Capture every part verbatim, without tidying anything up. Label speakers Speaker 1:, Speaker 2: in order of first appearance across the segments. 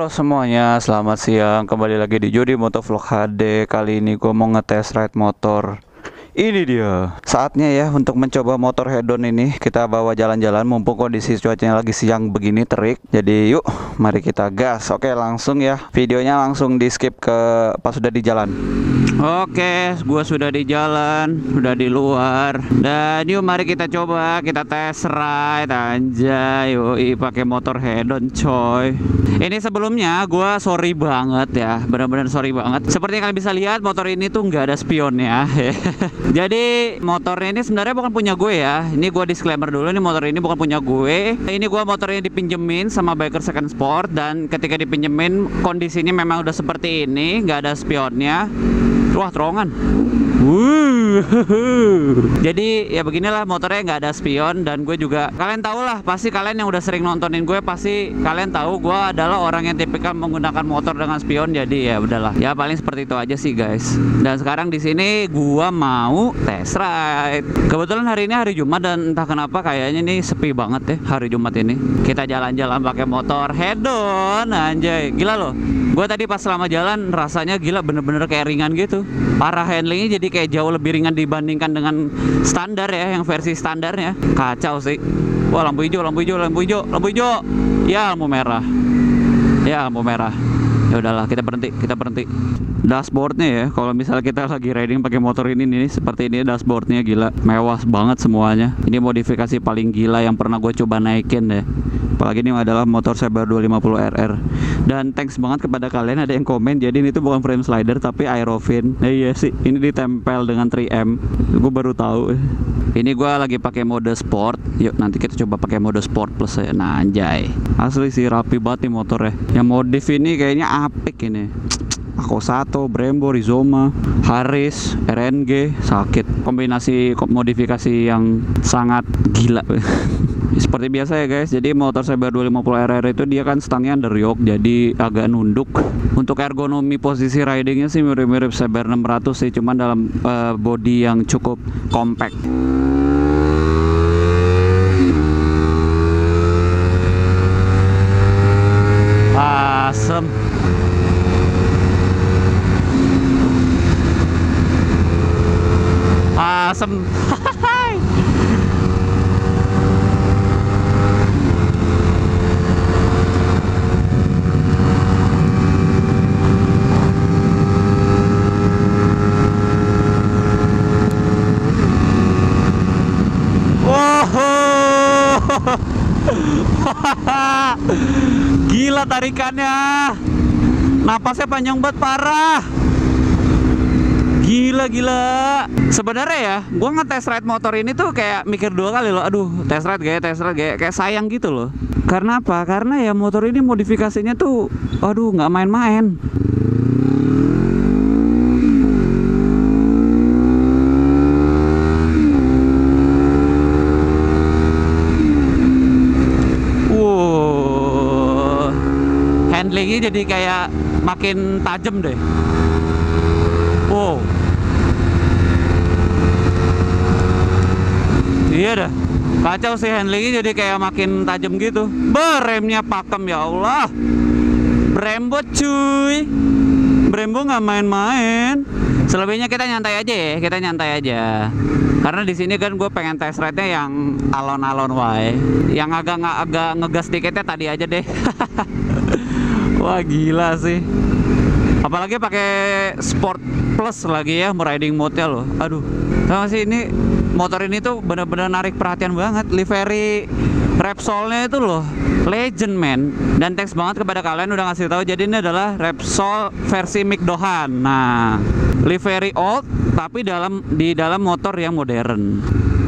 Speaker 1: semuanya, selamat siang. Kembali lagi di Jody Motovlog H D. Kali ini gue mau ngetes ride motor. Ini dia saatnya ya untuk mencoba motor hedon ini. Kita bawa jalan-jalan mumpung kondisi cuacanya lagi siang begini terik. Jadi yuk mari kita gas. Oke langsung ya, videonya langsung di skip ke pas sudah di jalan. Oke, gua sudah di jalan, sudah di luar. Dan yuk mari kita coba, kita tes ride anjay. Yoi pakai motor hedon coy. Ini sebelumnya gua sorry banget ya, benar-benar sorry banget. Seperti yang kalian bisa lihat, motor ini tuh nggak ada spionnya. Jadi motornya ini sebenarnya bukan punya gue ya. Ini gue disclaimer dulu, ini motor ini bukan punya gue. Ini gue motornya dipinjemin sama Biker Second Sport. Dan ketika dipinjemin kondisinya memang udah seperti ini, nggak ada spionnya. Wah terowongan. Wuh. Jadi ya beginilah, motornya nggak ada spion. Dan gue juga, kalian tahu lah, pasti kalian yang udah sering nontonin gue pasti kalian tahu gue adalah orang yang tipikal menggunakan motor dengan spion. Jadi ya udahlah, ya paling seperti itu aja sih guys. Dan sekarang di sini gue mau test ride. Kebetulan hari ini hari Jumat dan entah kenapa kayaknya nih sepi banget ya hari Jumat ini. Kita jalan-jalan pakai motor hedon anjay. Gila loh, gue tadi pas selama jalan rasanya gila, bener-bener kayak ringan gitu. Parah, handlingnya jadi kayak jauh lebih ringan dibandingkan dengan standar ya, yang versi standarnya. Kacau sih. Wah lampu hijau, lampu hijau, lampu hijau, lampu hijau. Ya lampu merah. Ya lampu merah. Ya udahlah, kita berhenti, kita berhenti. Dashboardnya ya, kalau misalnya kita lagi riding pakai motor ini nih, seperti ini dashboardnya gila, mewah banget semuanya. Ini modifikasi paling gila yang pernah gue coba naikin deh. Apalagi ini adalah motor Saber dua lima nol R R. Dan thanks banget kepada kalian, ada yang komen jadi ini tuh bukan frame slider tapi Aerofin. Nah iya sih, ini ditempel dengan tiga M. Gue baru tahu. Ini gue lagi pakai mode sport. Yuk nanti kita coba pakai mode sport plus ya. Nah anjay, asli sih rapi banget nih motornya. Yang modif ini kayaknya apik ini. Ako Sato, Brembo, Rizoma, Haris, R N G, sakit. Kombinasi modifikasi yang sangat gila. Seperti biasa ya guys, jadi motor Saber dua lima nol R R itu dia kan stangnya underyoke, jadi agak nunduk. Untuk ergonomi posisi ridingnya sih mirip-mirip Saber enam ratus sih, cuman dalam uh, body yang cukup compact. Asem. Asem. Gila tarikannya, napasnya panjang banget parah. Gila gila. Sebenarnya ya, gua ngetes ride motor ini tuh kayak mikir dua kali loh. Aduh, tes ride gaya, tes ride gaya, kayak sayang gitu loh. Karena apa? Karena ya motor ini modifikasinya tuh, aduh nggak main-main. Handlingnya jadi kayak makin tajam deh. Wow. Iya dah, kacau sih, handlingnya jadi kayak makin tajam gitu. Beremnya pakem ya Allah. Brembo cuy, Brembo nggak main-main. Selebihnya kita nyantai aja ya, kita nyantai aja. Karena di sini kan gue pengen test ride-nya yang alon-alon wae. Yang agak nggak agak ngegas dikitnya tadi aja deh. Wah gila sih. Apalagi pakai sport plus lagi ya, riding mode-nya loh. Aduh, tau gak sih, ini motor ini tuh bener-bener narik perhatian banget. Livery Repsol-nya itu loh legend man. Dan thanks banget kepada kalian udah ngasih tahu. Jadi ini adalah Repsol versi Mick Dohan. Nah, livery old tapi dalam di dalam motor yang modern.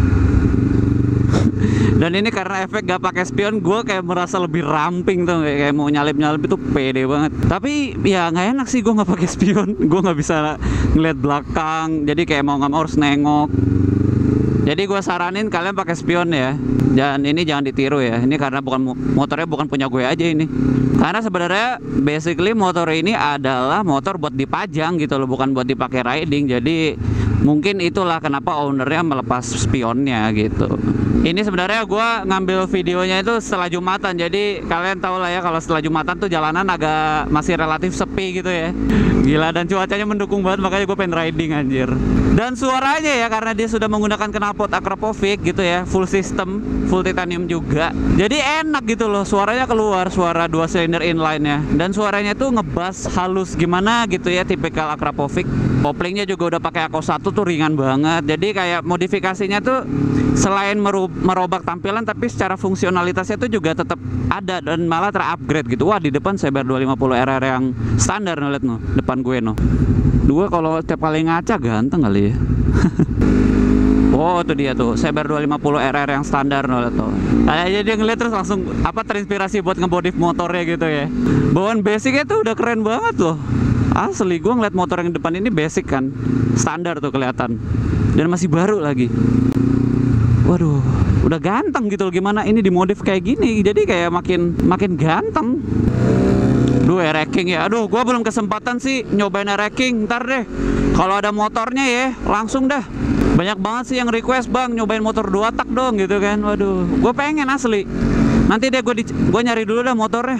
Speaker 1: Dan ini karena efek gak pakai spion, gue kayak merasa lebih ramping tuh, kayak, kayak mau nyalip-nyalip itu pede banget. Tapi ya nggak enak sih gue nggak pakai spion, gue nggak bisa ngeliat belakang, jadi kayak mau nggak mau harus nengok. Jadi gue saranin kalian pakai spion ya. Dan ini jangan ditiru ya. Ini karena bukan motornya bukan punya gue aja ini. Karena sebenarnya basically motor ini adalah motor buat dipajang gitu loh, bukan buat dipakai riding. Jadi mungkin itulah kenapa ownernya melepas spionnya gitu. Ini sebenarnya gue ngambil videonya itu setelah Jumatan. Jadi kalian tahu lah ya kalau setelah Jumatan tuh jalanan agak masih relatif sepi gitu ya. Gila, dan cuacanya mendukung banget, makanya gue pengen riding anjir. Dan suaranya ya, karena dia sudah menggunakan knalpot Akrapovic gitu ya, full system, full titanium juga. Jadi enak gitu loh, suaranya keluar, suara dua silinder inline ya. Dan suaranya tuh ngebass halus gimana gitu ya, tipikal Akrapovic. Koplingnya juga udah pakai Ako satu tuh ringan banget. Jadi kayak modifikasinya tuh selain merubah tampilan, tapi secara fungsionalitasnya tuh juga tetap ada dan malah terupgrade gitu. Wah, di depan Saber dua lima nol R R yang standar nih, lihat no, depan gue no. Dua kalau tiap kali ngaca ganteng kali ya. Oh, itu dia tuh Saber dua lima nol R R yang standar no, lihat tuh. Kayaknya dia ngeliat terus langsung apa terinspirasi buat ngemodif motornya gitu ya. Bawaan basicnya tuh udah keren banget loh. Asli, gue ngeliat motor yang depan ini basic kan, standar tuh kelihatan, dan masih baru lagi. Waduh, udah ganteng gitu loh. Gimana ini dimodif kayak gini, jadi kayak makin makin ganteng. Duh, racking ya. Aduh, gue belum kesempatan sih nyobain racking. Ntar deh, kalau ada motornya ya langsung dah. Banyak banget sih yang request, bang nyobain motor dua tak dong gitu kan. Waduh, gue pengen asli. Nanti deh gue gue nyari dulu dah motornya.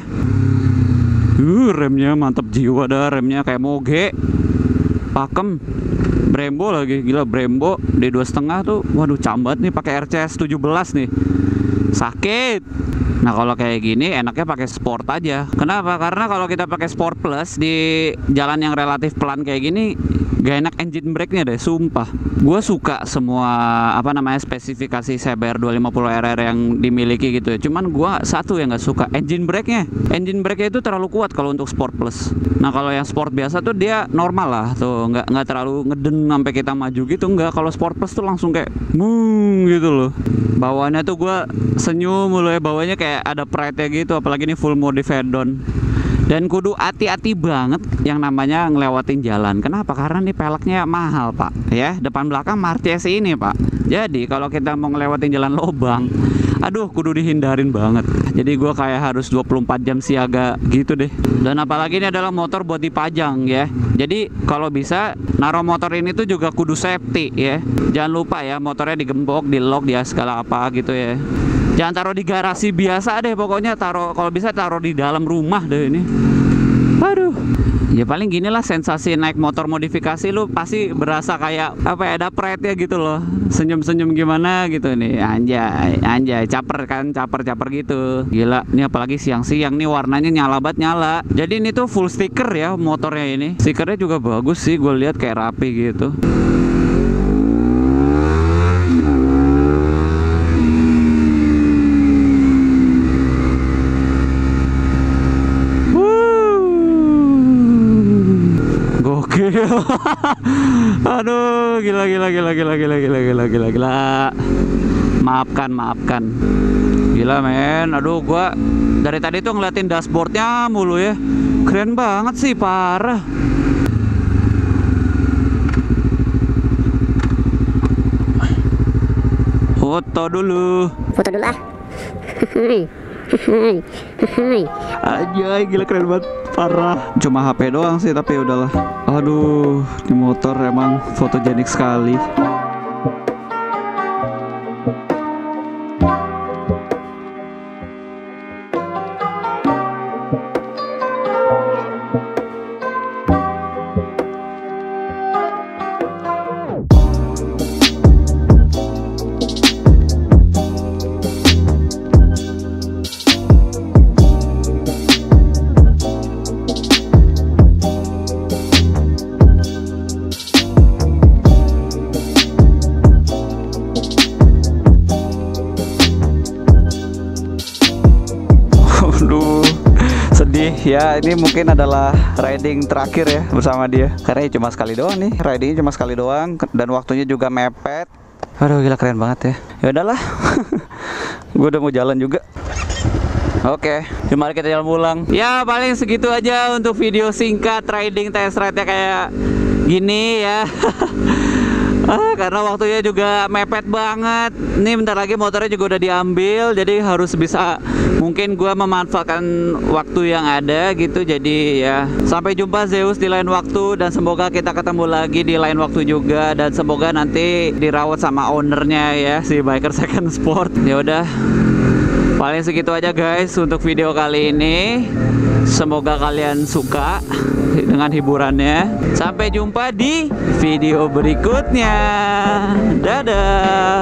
Speaker 1: Uh, remnya mantap jiwa dah, remnya kayak moge, pakem, Brembo lagi, gila Brembo D dua setengah tuh, waduh cambat nih pakai R C S tujuh belas nih, sakit. Nah kalau kayak gini enaknya pakai sport aja. Kenapa? Karena kalau kita pakai sport plus di jalan yang relatif pelan kayak gini, gak enak engine brake-nya deh, sumpah. Gue suka semua apa namanya spesifikasi Saber dua lima nol R R yang dimiliki gitu ya. Cuman gue satu yang gak suka, engine brake-nya. Engine brake-nya itu terlalu kuat kalau untuk sport plus. Nah kalau yang sport biasa tuh dia normal lah, tuh nggak nggak terlalu ngeden sampai kita maju gitu, nggak. Kalau sport plus tuh langsung kayak mung gitu loh. Bawaannya tuh gue senyum mulu ya, bawanya kayak ada pride-nya gitu, apalagi ini full modif head-on. Dan kudu hati-hati banget yang namanya ngelewatin jalan. Kenapa? Karena nih peleknya mahal pak ya, depan belakang Marches ini pak. Jadi kalau kita mau ngelewatin jalan lobang, aduh kudu dihindarin banget. Jadi gue kayak harus dua puluh empat jam siaga gitu deh. Dan apalagi ini adalah motor buat dipajang ya. Jadi kalau bisa naruh motor ini tuh juga kudu safety ya. Jangan lupa ya, motornya digembok, di lock, dia segala apa gitu ya. Jangan taruh di garasi biasa deh, pokoknya taruh, kalau bisa taruh di dalam rumah deh ini. Aduh, ya paling gini lah sensasi naik motor modifikasi, lu pasti berasa kayak apa ya, ada pride-nya gitu loh, senyum-senyum gimana gitu nih, anjay, anjay, caper kan, caper-caper gitu. Gila, ini apalagi siang-siang nih warnanya nyala banget, nyala. Jadi ini tuh full stiker ya motornya ini. Stikernya juga bagus sih, gue lihat kayak rapi gitu. Aduh, gila gila gila gila gila gila gila gila gila. Maafkan, maafkan. Gila men, aduh gua dari tadi tuh ngeliatin dashboardnya mulu ya. Keren banget sih, parah. Foto dulu.
Speaker 2: Foto dulu ah.
Speaker 1: Anjay, gila keren banget, parah. Cuma H P doang sih, tapi udahlah. Aduh, di motor emang fotogenik sekali. Ya ini mungkin adalah riding terakhir ya bersama dia, karena cuma sekali doang nih, ridingnya cuma sekali doang dan waktunya juga mepet. Aduh gila keren banget ya. Ya udahlah, gue udah mau jalan juga. Oke, mari kita jalan pulang. Ya paling segitu aja untuk video singkat riding test ride-nya kayak gini ya. Ah, karena waktunya juga mepet banget. Nih bentar lagi motornya juga udah diambil, jadi harus bisa mungkin gua memanfaatkan waktu yang ada gitu. Jadi ya, sampai jumpa Zeus di lain waktu, dan semoga kita ketemu lagi di lain waktu juga, dan semoga nanti dirawat sama ownernya ya, si Biker Second Sport. Ya udah, paling segitu aja guys untuk video kali ini. Semoga kalian suka dengan hiburannya. Sampai jumpa di video berikutnya. Dadah.